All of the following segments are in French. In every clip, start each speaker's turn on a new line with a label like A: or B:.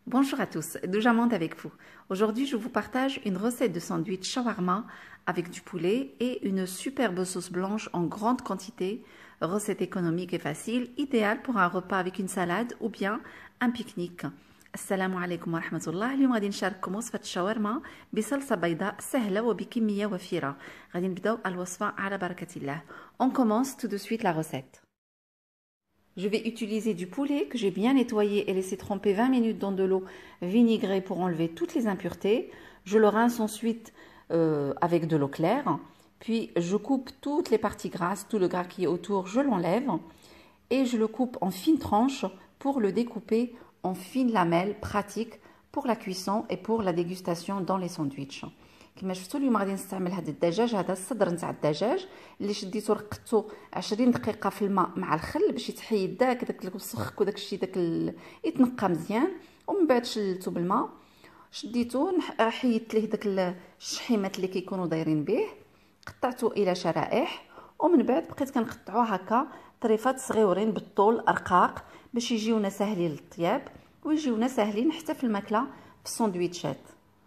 A: Bonjour à tous, Doujamande avec vous. Aujourd'hui, je vous partage une recette de sandwich shawarma avec du poulet et une superbe sauce blanche en grande quantité. Recette économique et facile, idéale pour un repas avec une salade ou bien un pique-nique. السلام عليكم ورحمة الله. اليوم غادي نشارككم وصفة الشاورما بصلصة بيضاء سهلة وبكمية وفيرة. غادي نبداو الوصفة على بركة الله. On commence tout de suite la recette. Je vais utiliser du poulet que j'ai bien nettoyé et laissé tremper 20 minutes dans de l'eau vinaigrée pour enlever toutes les impuretés. Je le rince ensuite avec de l'eau claire. Puis je coupe toutes les parties grasses, tout le gras qui est autour, je l'enlève. Et je le coupe en fines tranches pour le découper en fines lamelles pratiques pour la cuisson et pour la dégustation dans les sandwichs. كما شفتوا اليوم غادي نستعمل هذا الدجاج، هذا الصدر نتاع الدجاج اللي شديتو رقدتو 20 دقيقه في الماء مع الخل باش يتحيد داك الوسخ وداك الشيء يتنقى مزيان، ومن بعد شلتو بالماء شديتو حيدت ليه داك الشحيمات اللي كيكونوا دايرين به، قطعته الى شرائح، ومن بعد بقيت كنقطعوه هكا طريفات صغيورين بالطول رقاق باش يجيونا ساهلين للطياب ويجيونا ساهلين حتى في الماكله في الساندويتشات.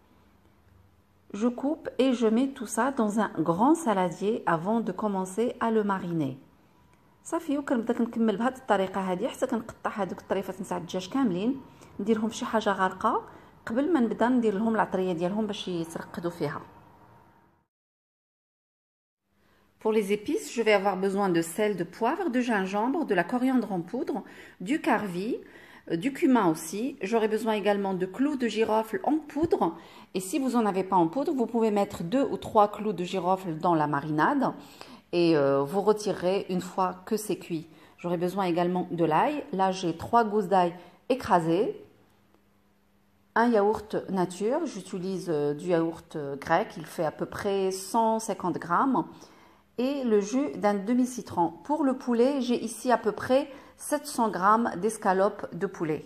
A: Je coupe et je mets tout ça dans un grand saladier avant de commencer à le mariner. صافي وكنبدا كنكمل بهذه الطريقه هذه حتى كنقطع هذوك الطريفات نتاع الدجاج كاملين، نديرهم في شي حاجه غارقه قبل ما نبدا ندير لهم العطريه ديالهم باش يترقدوا فيها. Pour les épices, je vais avoir besoin de sel, de poivre, de gingembre, de la coriandre en poudre, du carvi, du cumin aussi. J'aurai besoin également de clous de girofle en poudre. Et si vous n'en avez pas en poudre, vous pouvez mettre 2 ou 3 clous de girofle dans la marinade et vous retirerez une fois que c'est cuit. J'aurai besoin également de l'ail. Là, j'ai 3 gousses d'ail écrasées. Un yaourt nature. J'utilise du yaourt grec. Il fait à peu près 150 grammes. Et le jus d'un demi-citron. Pour le poulet, j'ai ici à peu près 700 grammes d'escalope de poulet.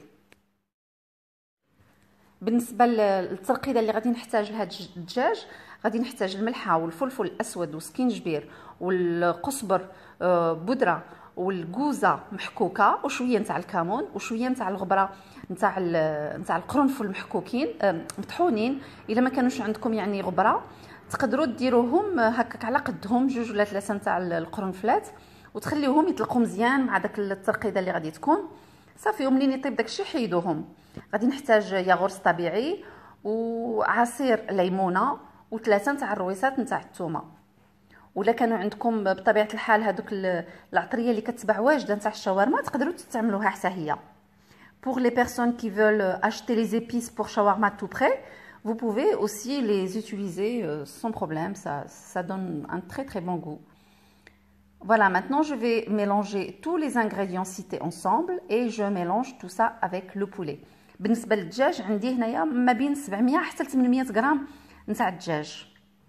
A: بالنسبه للترقيده اللي غادي نحتاج لهذا الدجاج، غادي نحتاج الملحه والفلفل الاسود والسكينجبير والقزبر بودره والكوزه محكوكه وشويه نتاع الكمون وشويه نتاع الغبره نتاع القرنفل محكوكين مطحونين. الا ما كانوش عندكم يعني غبره تقدروا ديروهم هكاك على قدهم 2 ولا 3 نتاع القرنفلات وتخليوهم يطلقوا مزيان مع داك الترقيده اللي غادي تكون صافي. ومنين يطيب داكشي حيدوهم. غادي نحتاج ياغورت طبيعي وعصير ليمونه و3 نتاع الرويسات نتاع الثومه. ولا كانوا عندكم بطبيعه الحال هذوك العطريه اللي كتباع واجده نتاع الشاورما تقدروا تستعملوها حتى هي. Pour les personnes qui veulent acheter les épices pour shawarma tout prêt, vous pouvez aussi les utiliser sans problème, ça donne un très bon goût. Voilà, maintenant je vais mélanger tous les ingrédients cités ensemble et je mélange tout ça avec le poulet. بالنسبه للدجاج عندي هنايا ما بين 700 حتى 800 غرام نتاع الدجاج.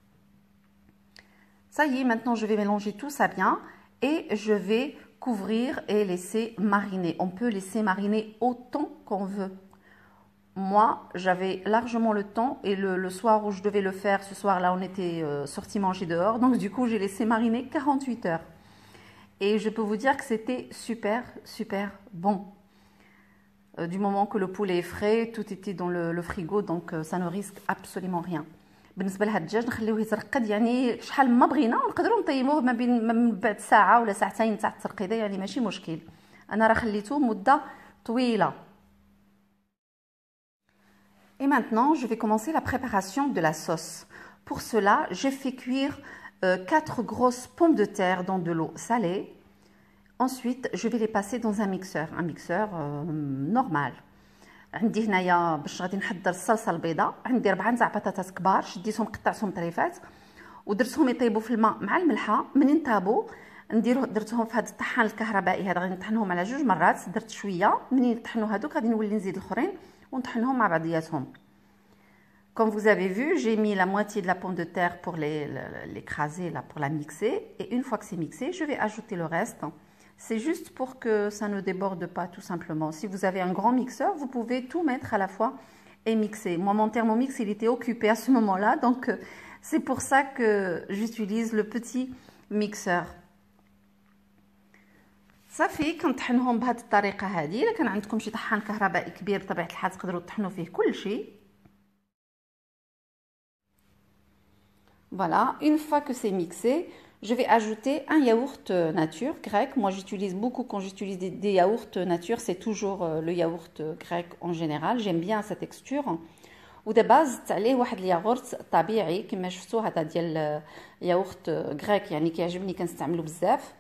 A: Ça y est, maintenant je vais mélanger tout ça bien et je vais couvrir et laisser mariner. On peut laisser mariner autant qu'on veut. Moi, j'avais largement le temps et le soir où je devais le faire, ce soir-là, on était sortis manger dehors. Donc du coup, j'ai laissé mariner 48 heures. Et je peux vous dire que c'était super bon. Du moment que le poulet est frais, tout était dans le frigo, donc ça ne risque absolument rien. بالنسبه لهاد الدجاج نخليوه يترقد يعني شحال ما بغينا، ونقدروا نطيبوه ما بين من بعد ساعه ولا ساعتين تاع الترقيده، يعني ماشي مشكل. انا راه خليته مده طويله. Et maintenant, je vais commencer la préparation de la sauce. Pour cela, j'ai fait cuire 4 grosses pommes de terre dans de l'eau salée. Ensuite, je vais les passer dans un mixeur normal. عندي هنايا باش غادي نحضر الصلصه البيضاء، عندي 4 نتاع بطاطات كبار شديتهم قطعتهم طريفات ودرتهم يطيبوا في الماء مع الملحه. منين طابوا درتهم في هذا الطحان الكهربائي هذا، غادي نطحنهم على 2 مرات. درت شويه، منين يطحنوا هذوك غادي نولي نزيد الاخرين ونطحنهم مع بعضياتهم. Comme vous avez vu, j'ai mis la moitié de la pomme de terre pour l'écraser, là, pour la mixer. Et une fois que c'est mixé, je vais ajouter le reste. C'est juste pour que ça ne déborde pas, tout simplement. Si vous avez un grand mixeur, vous pouvez tout mettre à la fois et mixer. Moi, mon Thermomix, il était occupé à ce moment-là. Donc, c'est pour ça que j'utilise le petit mixeur. صافي كنطحنهم بهذه الطريقه هذه. الا كان عندكم شي طحان كهربائي كبير بطبيعه الحال تقدروا تطحنوا فيه كل شيء. Voilà, une fois que c'est mixé, je vais ajouter un yaourt nature grec. Moi, j'utilise beaucoup quand j'utilise des yaourts nature, c'est toujours le yaourt grec en général. J'aime bien sa texture. ودابا زدت عليه واحد الياغورت طبيعي كما شفتوا هذا ديال ياغورت غريك يعني كيعجبني كنستعملو بزاف.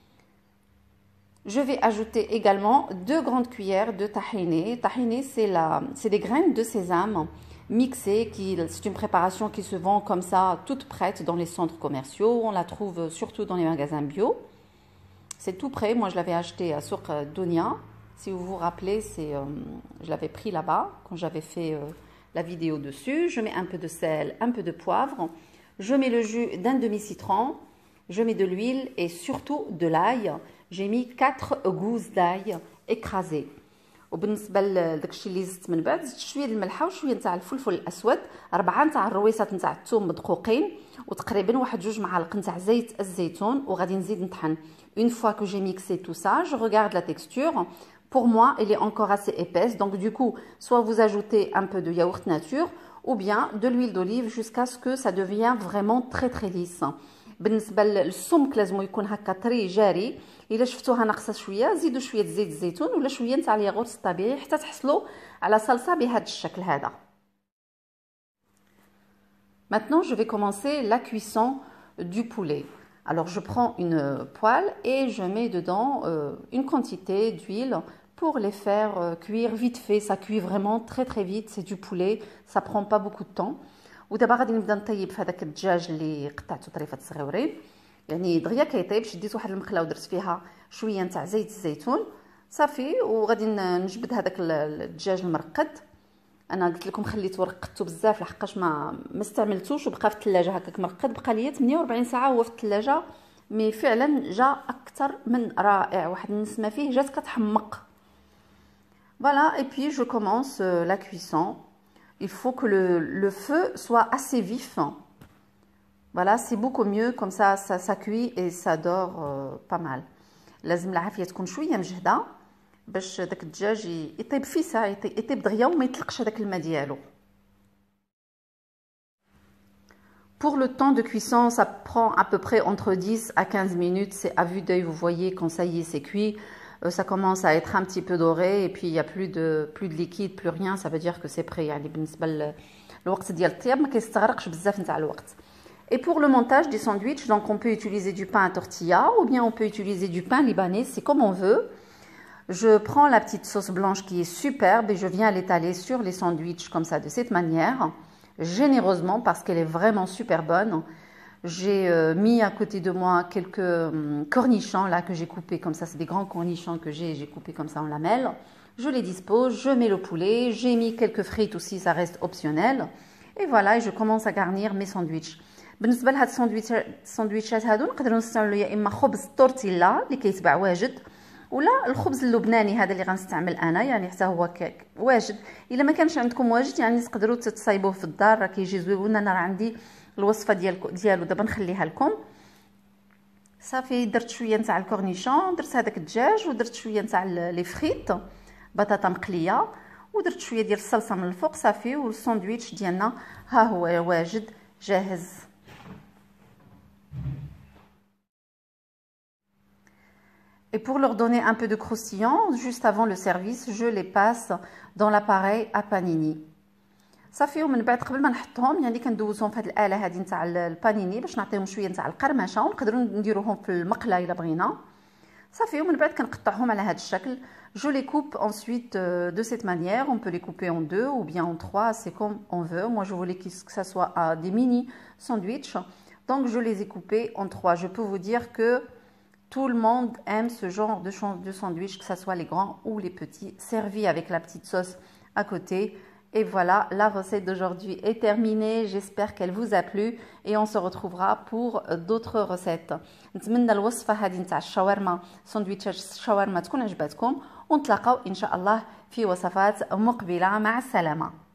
A: Je vais ajouter également 2 grandes cuillères de tahini. Tahini, c'est des graines de sésame mixées. C'est une préparation qui se vend comme ça, toute prête dans les centres commerciaux. On la trouve surtout dans les magasins bio. C'est tout prêt. Moi, je l'avais acheté à Souk Dounia. Si vous vous rappelez, je l'avais pris là-bas quand j'avais fait la vidéo dessus. Je mets un peu de sel, un peu de poivre. Je mets le jus d'un demi-citron. Je mets de l'huile et surtout de l'ail. J'ai mis 4 gousses d'ail écrasées. وبالنسبه لداكشي اللي زدت من بعد زدت شويه د الملحه وشويه نتاع الفلفل الاسود، 4 نتاع الرويصات نتاع الثوم مدقوقين، وتقريبا واحد 2 معالق نتاع زيت الزيتون، وغادي نزيد نطحن. Une fois que j'ai mixé tout ça, je regarde la texture. Pour moi, elle est encore assez épaisse, donc du coup, soit vous ajoutez un peu de yaourt nature ou bien de l'huile d'olive jusqu'à ce que ça devienne vraiment très très lisse. بالنسبه للسمك لازم يكون هكا طري جاري. الا شفتوها ناقصه شويه زيدوا شويه زيت الزيتون ولا شويه نتاع الياغورت الطبيعي حتى تحصلوا على صلصه بهذا الشكل هذا. Maintenant, je vais commencer la cuisson du poulet. Alors, je prends une poêle et je mets dedans une quantité d'huile pour les faire cuire vite fait. Ça cuit vraiment très très vite, c'est du poulet, ça prend pas beaucoup de temps. ودابا غادي نبدا نطيب في هذاك الدجاج اللي قطعته طريفات صغيورين، يعني دغيا كيطيب. شديت واحد المقله ودرت فيها شويه نتاع زيت الزيتون صافي، وغادي نجبد هذاك الدجاج المرقد. انا قلت لكم خليته رقدته بزاف لحقاش ما استعملتوش وبقى في الثلاجه هكاك مرقد، بقى ليا 48 ساعه هو في الثلاجه. مي فعلا جا اكثر من رائع، واحد النسمه فيه جات كتحمق. Voilà, et puis je commence la cuisson. Il faut que le feu soit assez vif. Voilà, c'est beaucoup mieux, comme ça cuit et ça dort pas mal. لازم العافيه تكون شويه مجهده باش داك الدجاج يطيب في ساعه، يطيب دغيا وما يطلقش هذاك الماء ديالو. Pour le temps de cuisson, ça prend à peu près entre 10 à 15 minutes. C'est à vue d'œil, vous voyez quand ça y est, c'est cuit. Ça commence à être un petit peu doré et puis il n'y a plus de liquide, plus rien. Ça veut dire que c'est prêt. يعني بالنسبة للوقت ديال الطياب ما كيستغرقش بزاف نتاع الوقت. Et pour le montage des sandwichs, donc on peut utiliser du pain à tortilla ou bien on peut utiliser du pain libanais, c'est comme on veut. Je prends la petite sauce blanche qui est superbe et je viens l'étaler sur les sandwichs comme ça, de cette manière, généreusement parce qu'elle est vraiment super bonne. J'ai mis à côté de moi quelques cornichons là que j'ai coupés comme ça, c'est des grands cornichons que j'ai coupés comme ça en lamelles. Je les dispose, je mets le poulet, j'ai mis quelques frites aussi, ça reste optionnel. Et voilà, et je commence à garnir mes sandwichs. بالنسبه لهاد الساندويتشات هادو نقدروا نستعملوا يا اما خبز تورتيلا اللي كيتباع واجد، ولا الخبز اللبناني هذا اللي غنستعمل انا، يعني حتى هو واجد. الا ما كانش عندكم واجد يعني تقدروا تصايبوه في الدار، راه كيجي زوين. انا راه عندي الوصفه ديالو دابا نخليها لكم. صافي درت شويه نتاع الكورنيشون، درت هذاك الدجاج، ودرت شويه نتاع لي فريت بطاطا مقليه، ودرت شويه ديال الصلصه من الفوق صافي. والساندويتش ديالنا ها هو واجد جاهز. Et pour leur donner un peu de croustillant, juste avant le service, je les passe dans l'appareil à panini. صافي ومن بعد قبل ما نحطهم يعني كندوزهم في هذه الاله هذه نتاع البانيني باش نعطيهم شويه نتاع القرمشه، ونقدروا نديروهم في المقله الا بغينا. صافي ومن بعد كنقطعهم على هذا الشكل. Je les coupe ensuite de cette manière. On peut les couper en 2 ou bien en 3, c'est comme on veut. Moi je voulais que ça soit des mini sandwichs, donc je les ai coupés en 3. Je peux vous dire que tout le monde aime ce genre de sandwich, que ce soit les grands ou les petits, servis avec la petite sauce à côté. Et voilà, la recette d'aujourd'hui est terminée. J'espère qu'elle vous a plu et on se retrouvera pour d'autres recettes. نتمنى الوصفة هذه نتاع الشاورما، ساندويتشات الشاورما تكون عجبتكم، ونتلاقاو إن شاء الله في وصفات مقبلة. مع السلامة.